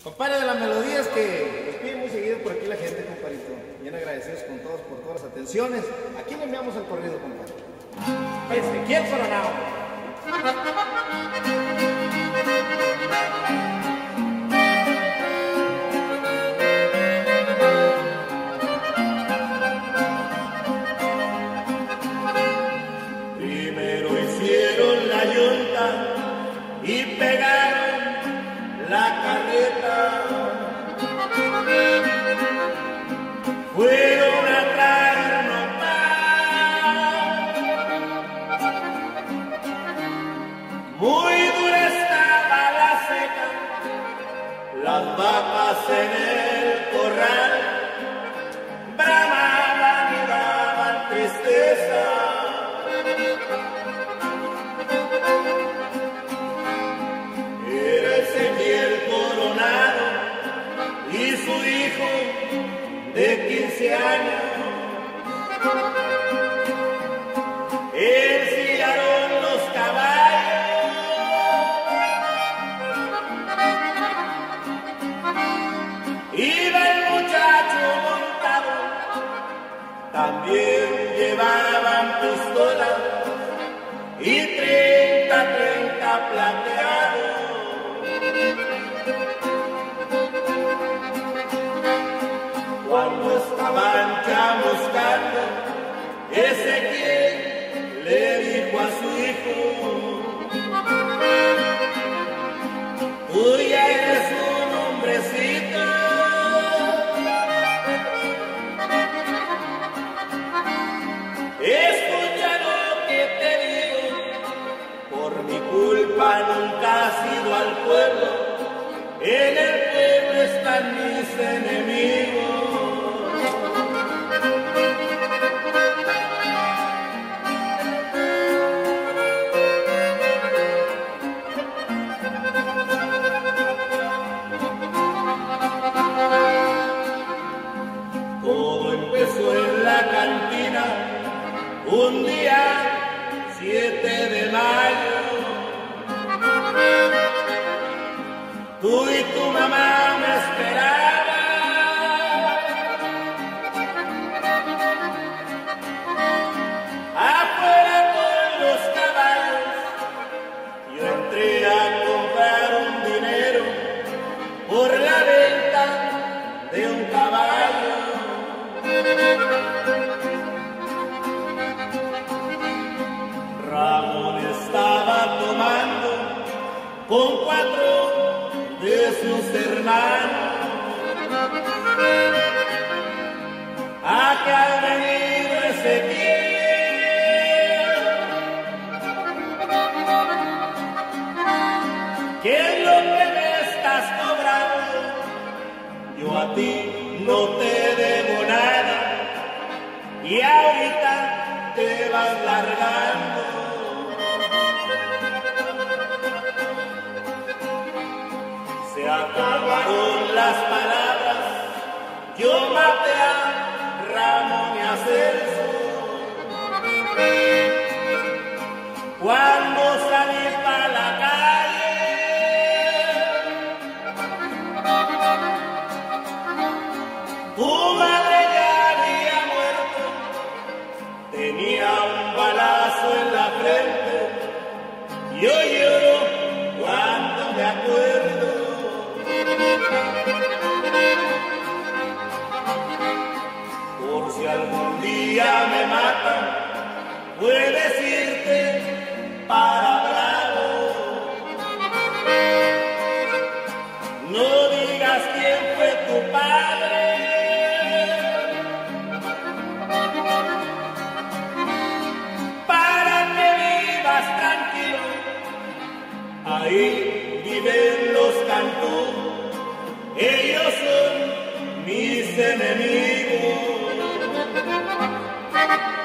Compadre, de las melodías que nos pide muy seguido por aquí la gente, compadrito. Bien agradecidos con todos por todas las atenciones. ¿A quién le enviamos el corrido, compadre? Ezequiel Coronado. Primero hicieron la yunta y pegaron la carreta. Fueron a traernos pan. Muy dura estaba la seca, las vacas en el corral bramaban y daban tristeza. Era Ezequiel Coronado y su hijo de 15 años. Ensillaron los caballos, iba el muchacho montado, también llevaban pistolas y 30 plateados. Cuando estaban chamuscando, Ezequiel le dijo a su hijo: tú ya eres un hombrecito, escucha lo que te digo, por mi culpa nunca has ido al pueblo, en el pueblo están mis enemigos. Todo empezó en la cantina, un día 7 de mayo. Tú y tu mamá me esperaban. Afuera con los caballos, yo entré a comprar un dinero por la venta de un caballo. Ramón estaba tomando con 4 de sus hermanos. ¿A qué ha venido Ezequiel? ¿Qué es lo que me estás cobrando? Yo a ti no te debo nada y ahorita te vas largando. Se acabaron las palabras, yo maté a Ramón y a Celso. Cuando salí para la calle, tu madre ya había muerto, tenía un balazo en la frente. Yo lloro cuando me acuerdo. Por si algún día me matan, puedes irte para Bravo. No digas quién fue tu padre, para que vivas tranquilo. Ahí viven los Cantú, ellos son mis enemigos.